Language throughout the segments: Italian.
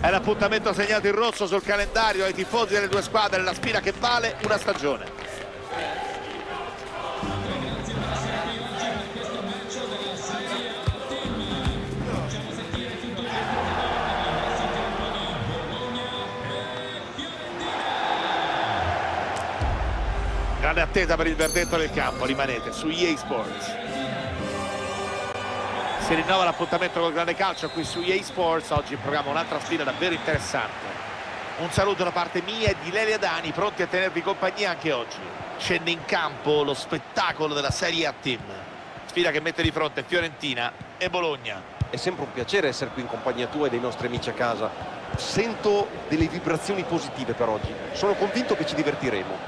È l'appuntamento segnato in rosso sul calendario ai tifosi delle due squadre, la sfida che vale una stagione. Grande attesa per il verdetto del campo, rimanete su EA Sports. Si rinnova l'appuntamento col grande calcio qui su EA Sports. Oggi in programma un'altra sfida davvero interessante. Un saluto da parte mia e di Lelia Dani, pronti a tenervi compagnia anche oggi. Scende in campo lo spettacolo della Serie A Team. Sfida che mette di fronte Fiorentina e Bologna. È sempre un piacere essere qui in compagnia tua e dei nostri amici a casa. Sento delle vibrazioni positive per oggi. Sono convinto che ci divertiremo.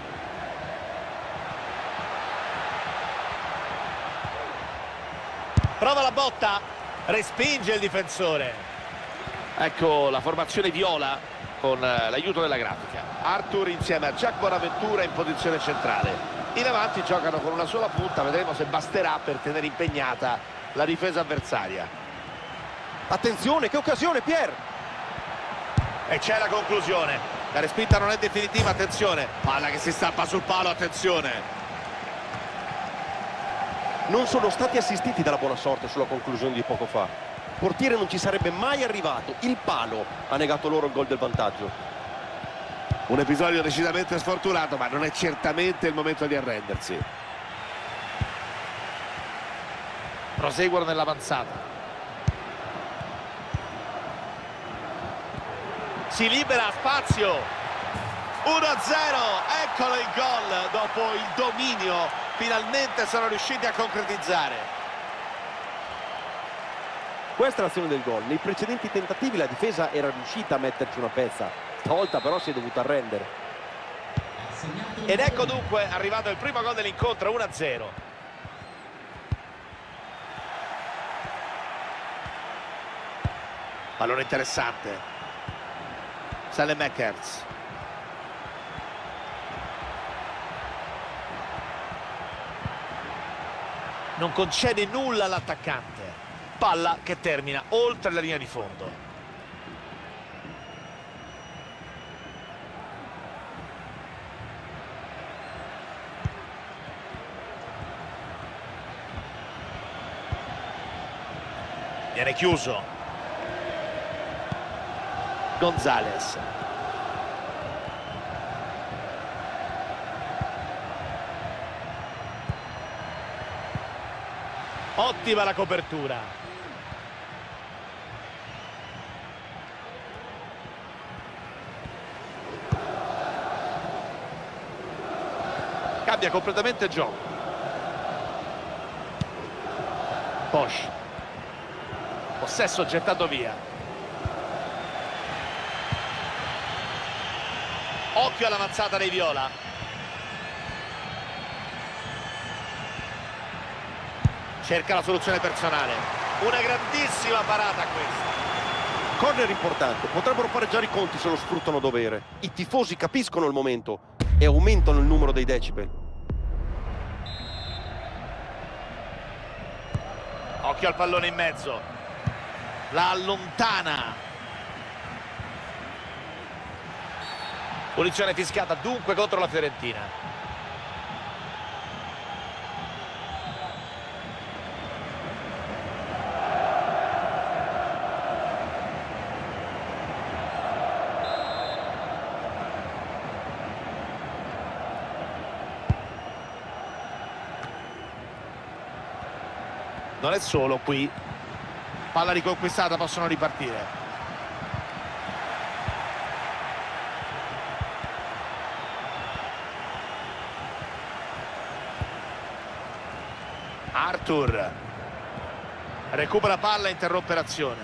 Prova la botta, respinge il difensore. Ecco la formazione viola con l'aiuto della grafica. Arthur insieme a Jack Bonaventura in posizione centrale. In avanti giocano con una sola punta, vedremo se basterà per tenere impegnata la difesa avversaria. Attenzione, che occasione, Pier! E c'è la conclusione. La respinta non è definitiva, attenzione. Palla che si stappa sul palo, attenzione. Non sono stati assistiti dalla buona sorte sulla conclusione di poco fa. Il portiere non ci sarebbe mai arrivato. Il palo ha negato loro il gol del vantaggio. Un episodio decisamente sfortunato, ma non è certamente il momento di arrendersi. Proseguono nell'avanzata. Si libera spazio. 1-0. Eccolo il gol dopo il dominio. Finalmente sono riusciti a concretizzare. Questa è l'azione del gol. Nei precedenti tentativi la difesa era riuscita a metterci una pezza. Stavolta però si è dovuta arrendere. Ed ecco dunque arrivato il primo gol dell'incontro, 1-0. Pallone interessante. Saelemaekers. Non concede nulla all'attaccante. Palla che termina oltre la linea di fondo. Viene chiuso. Gonzalez. Ottima la copertura. Cambia completamente gioco. Bosch. Possesso gettato via. Occhio all'avanzata dei viola. Cerca la soluzione personale. Una grandissima parata questa. Corner importante. Potrebbero pareggiare i conti se lo sfruttano a dovere. I tifosi capiscono il momento e aumentano il numero dei decibel. Occhio al pallone in mezzo. La allontana. Punizione fischiata dunque contro la Fiorentina. Non è solo qui. Palla riconquistata, possono ripartire. Arthur recupera palla e interrompe l'azione.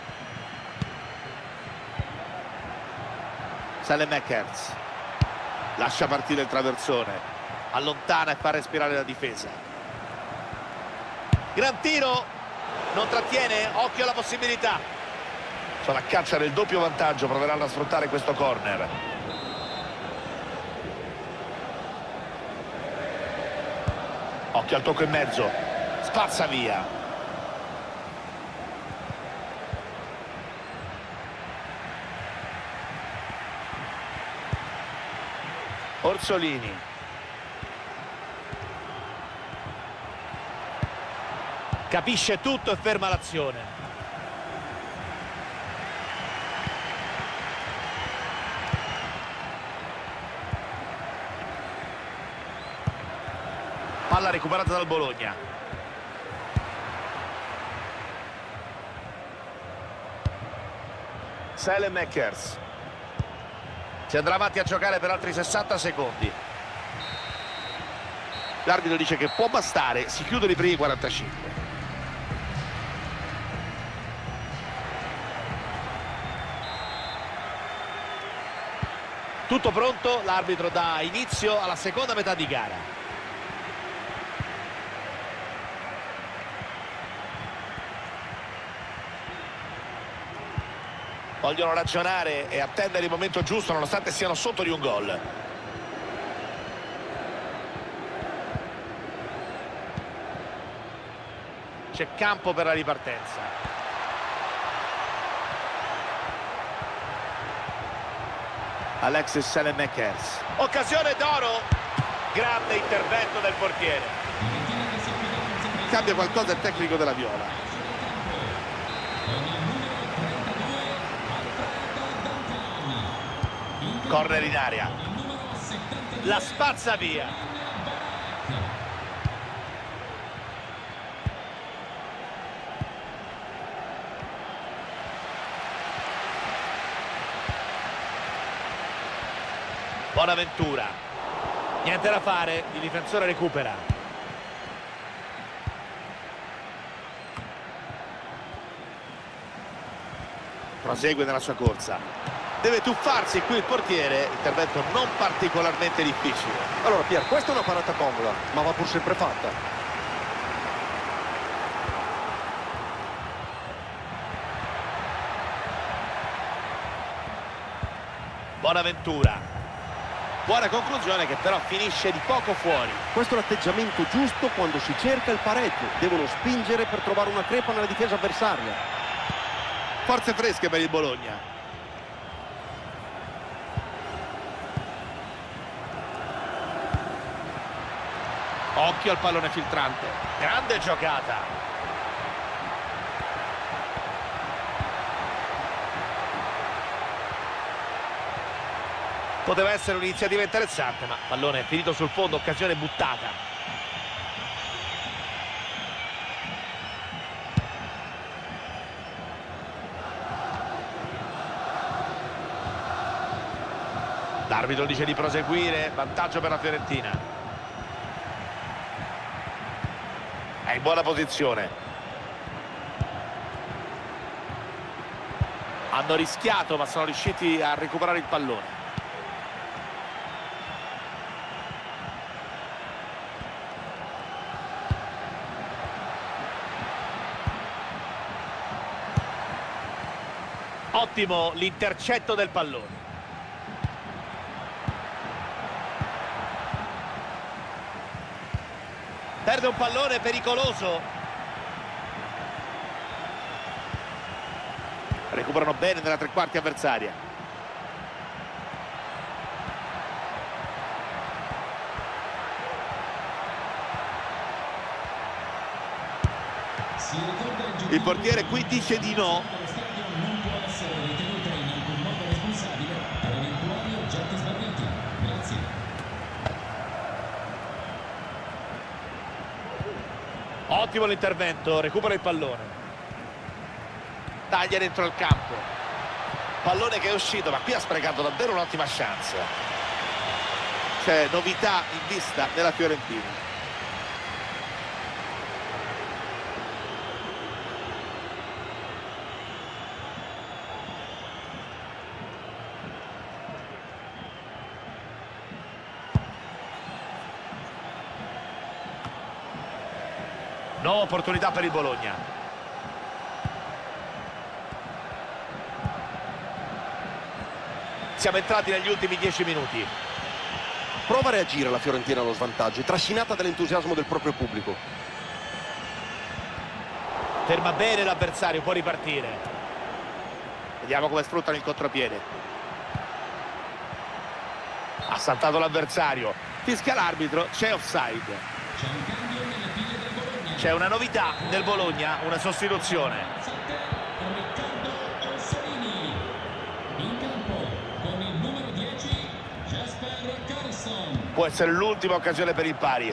Saelemaekers lascia partire il traversone, allontana e fa respirare la difesa. Gran tiro, non trattiene, occhio alla possibilità. Sono a caccia del doppio vantaggio, proveranno a sfruttare questo corner. Occhio al tocco in mezzo, spazza via. Orsolini. Capisce tutto e ferma l'azione. Palla recuperata dal Bologna. Saelemaekers. Si andrà avanti a giocare per altri 60 secondi. L'arbitro dice che può bastare, si chiudono i primi 45. Tutto pronto, l'arbitro dà inizio alla seconda metà di gara. Vogliono ragionare e attendere il momento giusto nonostante siano sotto di un gol. C'è campo per la ripartenza. Alexis Saelemaekers. Occasione d'oro. Grande intervento del portiere. Cambia qualcosa il tecnico della Viola. Corner in area. La spazza via. Bonaventura. Niente da fare, il difensore recupera. Prosegue nella sua corsa. Deve tuffarsi qui il portiere, intervento non particolarmente difficile. Allora Pier, questa è una parata comoda, ma va pur sempre fatta. Bonaventura. Buona conclusione che però finisce di poco fuori. Questo è l'atteggiamento giusto quando si cerca il pareggio. Devono spingere per trovare una crepa nella difesa avversaria. Forze fresche per il Bologna. Occhio al pallone filtrante. Grande giocata. Poteva essere un'iniziativa interessante, ma pallone è finito sul fondo, occasione buttata. L'arbitro dice di proseguire, vantaggio per la Fiorentina. È in buona posizione. Hanno rischiato ma sono riusciti a recuperare il pallone. Ottimo l'intercetto del pallone. Perde un pallone pericoloso. Recuperano bene nella tre quarti avversaria. Il portiere qui dice di no. Non può essere ritenuta in alcun modo responsabile per eventuali oggetti smarriti. Grazie. Ottimo l'intervento, recupera il pallone. Taglia dentro il campo. Pallone che è uscito, ma qui ha sprecato davvero un'ottima chance. C'è novità in vista della Fiorentina. Nuova opportunità per il Bologna. Siamo entrati negli ultimi 10 minuti. Prova a reagire la Fiorentina allo svantaggio, trascinata dall'entusiasmo del proprio pubblico. Ferma bene l'avversario, può ripartire. Vediamo come sfruttano il contropiede. Ha saltato l'avversario, fischia l'arbitro, c'è offside. C'è un cambio nelle file del Bologna. C'è una novità nel Bologna, una sostituzione. Riccardo Orsolini. In campo con il numero 10 Jesper Karlsson. Può essere l'ultima occasione per il pari.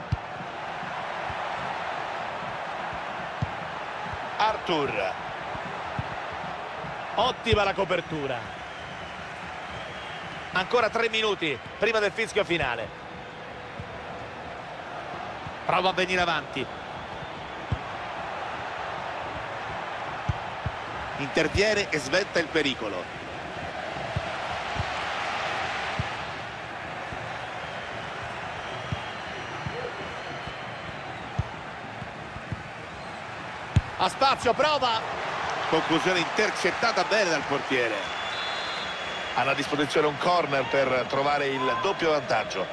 Arthur. Ottima la copertura. Ancora 3 minuti prima del fischio finale. Prova a venire avanti. Interviene e sventa il pericolo. Ha spazio, prova. Conclusione intercettata bene dal portiere. Ha a disposizione un corner per trovare il doppio vantaggio.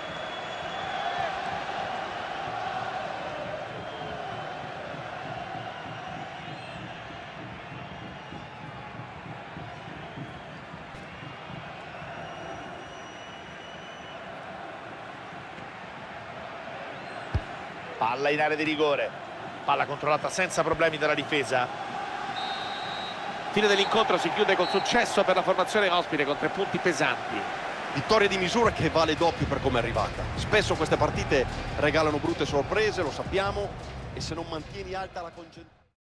Palla in area di rigore. Palla controllata senza problemi dalla difesa. Fine dell'incontro si chiude con successo per la formazione ospite con 3 punti pesanti. Vittoria di misura che vale doppio per come è arrivata. Spesso queste partite regalano brutte sorprese, lo sappiamo, e se non mantieni alta la concentrazione...